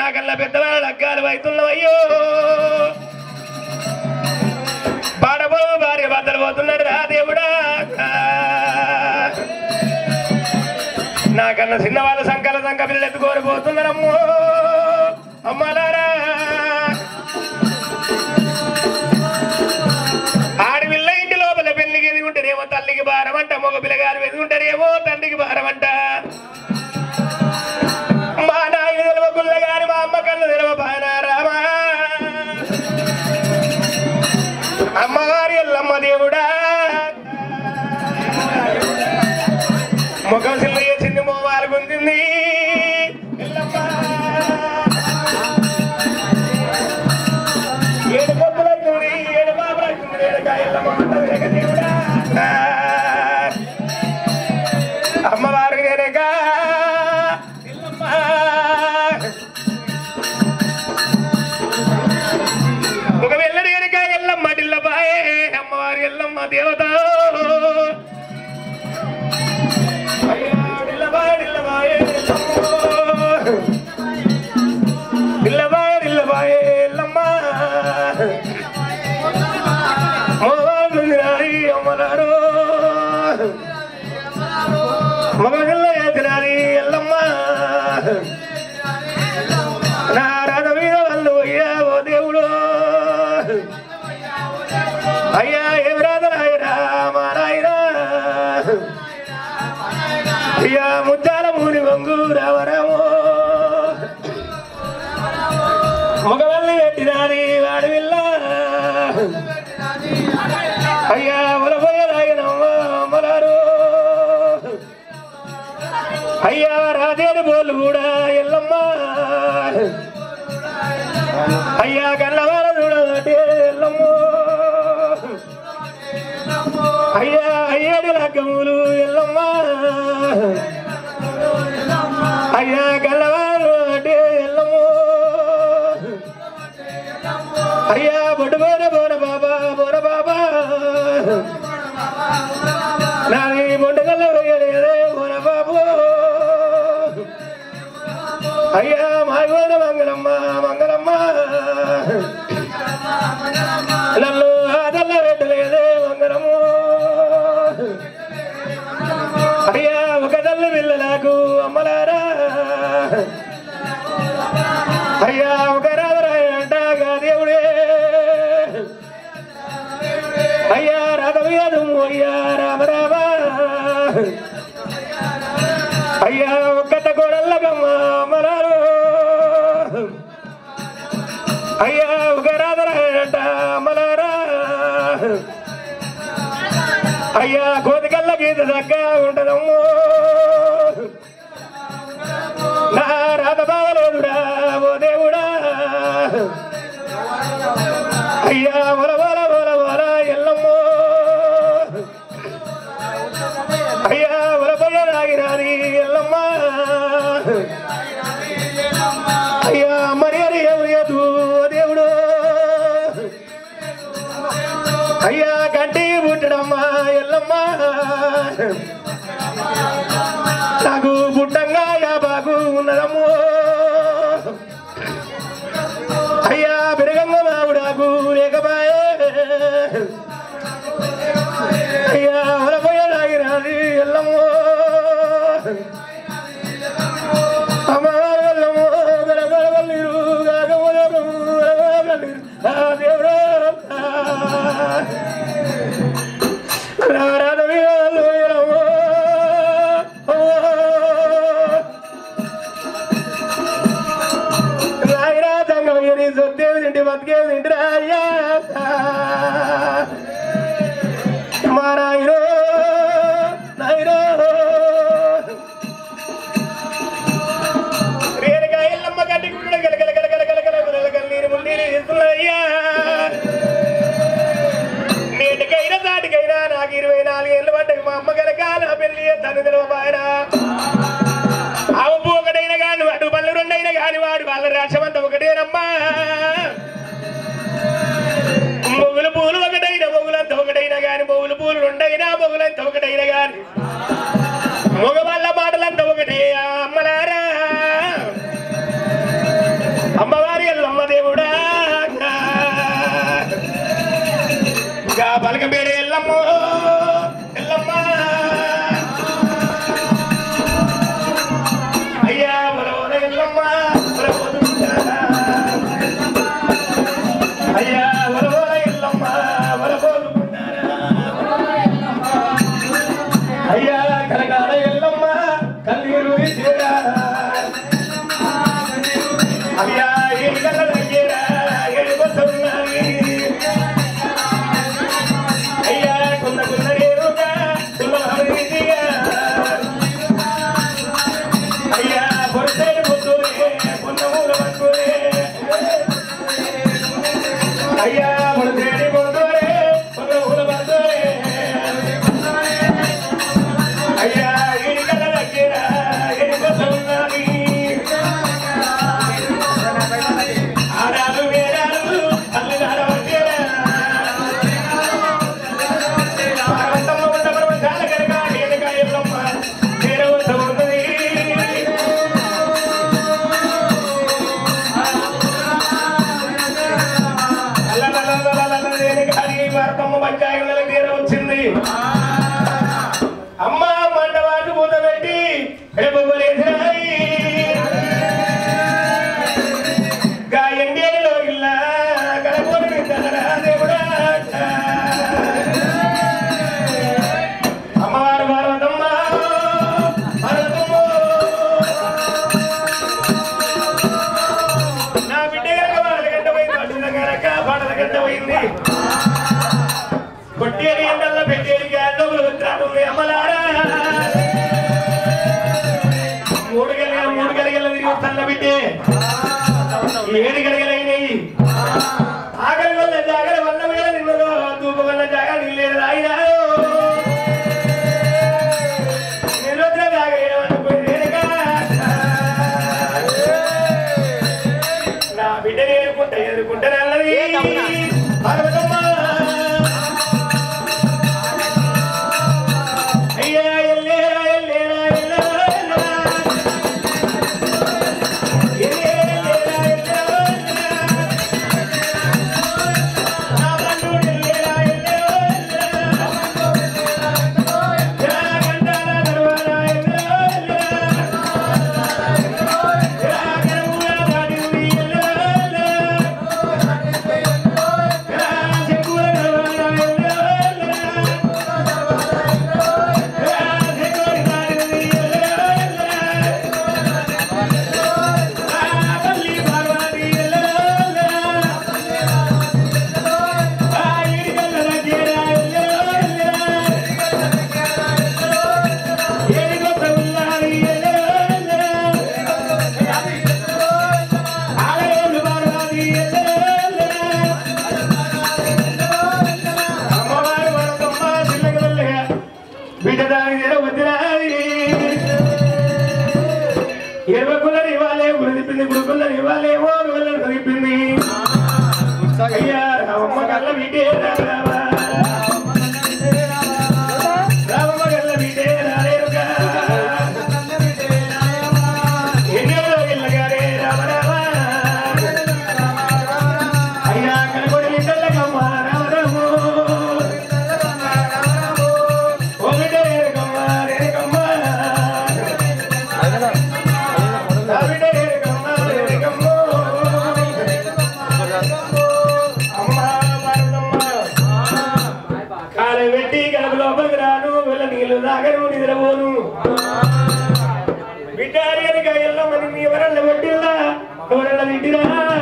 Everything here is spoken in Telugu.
నాకన్నా పెద్దవాళ్ళు అగ్గాలు అవుతున్నావయ్యో పాడబో భార్య భర్తలు పోతున్నాడు రా దేవుడా నాకన్నా చిన్నవాళ్ళ సంకల సంక పిల్లలు ఎత్తుకొని పోతున్నారమ్మో అమ్మలారా ఆడపిల్ల ఇంటి లోపల పెళ్లికి ఎదుగుంటారేమో తల్లికి భారమంట మగ పిల్లగారు ఎదుగుంటారేమో తండ్రికి భారమంట మా నాయన తెలవ గుల్లగాని మా అమ్మ కన్ను తెలవ బానారామా అమ్మవారి ఎల్లమ్మ దేవుడా ముఖం సిల్ల చేసింది మోవాలు గుంజింది ఏడు పొద్దులైతుంది ఏడు బాబులైతుంది ఎల్లమ్మ దేవుడా అమ్మవారు నేనేగా ఒక వెళ్ళడి కనుక ఎల్లమ్మ టిల్లబాయే అమ్మవారి ఎల్లమ్మ దేవత టిల్లబాయే ఎల్లమ్మ అమ్మలారు మగ ఎత్తినారి ఎల్లమ్మ నా రథ మీద వాళ్ళు అయ్యా ఓ దేవుడు అయ్యా ఏం రాధరాయరా మా నాయనా అయ్యా ముద్దాల మూని వంగు రావరామో మగవల్లి పెట్టినారి వాడి విల్ల అయ్యా ఉలపోయరాయనమ్మ అమ్మలారు అయ్యా రాదేడు బోళ్ళు కూడా ఎల్లమ్మ అయ్యా కళ్ళవాళ్ళ చూడటే ఎల్లమ్మ అయ్యా అయ్యేడు లగ్గములు ఎల్లమ్మ అయ్యా కళ్ళవాళ్ళు అంటే ఎల్లమ్మ అయ్యా బొడ్డు బోర బాబా నాది బొడ్డు కళ్ళ వేయలేదే బోర బాబు అయ్యా మాయగోద మంగళమ్మ నన్ను ఆదల్ల పెట్టలేదే మంగళము అయ్యా ఒక తల్లి పిల్లలకు అమ్మలారా అయ్యా ఒక రాధరాయంటగా దేవుడే అయ్యా రాధవ్యాధు అయ్యా రామరామ అయ్యా ఒక్కత కోడల్లగమ్మ అమ్మలారు అయ్యా ఒక రాధరాయంట అమ్మలారా అయ్యా కోతికల్ల గీత చక్కగా ఉంటదమ్మో నా రాధ బావలేదుడా ఓ దేవుడా అయ్యా వల ఎల్లమ్మో అయ్యా వలపోయ రాగిరాని ఎల్లమ్మ అయ్యా మరి అరియదు దేవుడు అయ్యా గడ్డి పుట్టడమ్మా ఎల్లమ్మ నాకు పుట్టంగా యాబాగు ఉన్నదమ్మో అయ్యా బిరగంగ మావుడాకు లేకబాయే అయ్యా వలపోయ రాగిరాని ఎల్లమ్మో అమ్మవారు ఎల్లమ్మో గలగలవల్లిరు గాగమలరు దేవుడు రాధ వీరాలు రాయిరా తంగని సొత్తేవి తింటి బతికేవి తింటిరా అయ్యా మా రాయిరో నాయిరో రేణుగా ఎల్లమ్మ గడ్డి గుడ్డ గలగల నీరు మున్నీరు ఇస్తున్నాయ్యా నేటికైనా దాటికైనా నాకు 24 ఏళ్ళు పడ్డాయి మా అమ్మ కనుక నా పెళ్లి తను తెలవబాయరా ఆవు ఒకటైనా కానీ వాడు పళ్ళు రెండైనా కానీ వాడు వాళ్ళ రాశమంతా ఒకటేనమ్మా మొగులు పూలు ఒకటైనా మొగులంతా ఒకటైనా కానీ మొగులు పూలు రెండైనా మొగులంతా ఒకటైనా కానీ మగవాళ్ళ మాటలంతా ఒకటే అమ్మలారా మాటల గంట పోయింది కొట్టేది ఎండల్లో పెట్టేది గాల్లో అమ్మలారా మూడు గడిగల తిరిగి తల్ల బిడ్డే 7 గడిగలైనవి ఆకలి వల్ల జాగర వల్ల మీద నిన్నదో దూప వల్ల జాగ నిల్లేదు ఆయన నిరుద్ర జాగేనుగా నా బిడ్డని ఎదుర్కొంటానన్నది పార్వతమ్మ అయ్యా ఎల్లేరా ఎల్లేరా అయ్యా రామమ్మ గల్ల బిడ్డే రామమ్మ గల్ల బిడ్డే రాలేరుగా ఎన్నెల్లో ఇళ్ళగారే రామ రామ అయ్యా కనకొడి బిడ్డలకమ్మ రామ రాము ఓ బిడ్డే రేకమ్మ రేకమ్మ బిడ్డే రేకమ్మ రేకమ్మ పెట్టి గడప లోపలికి రాను వీళ్ళ నీళ్ళు తాగను నిద్రపోను బిడ్డ ఎల్ల మంది ఎవరల్ల పెట్టిల్లా ఎవరల్ల తింటిరా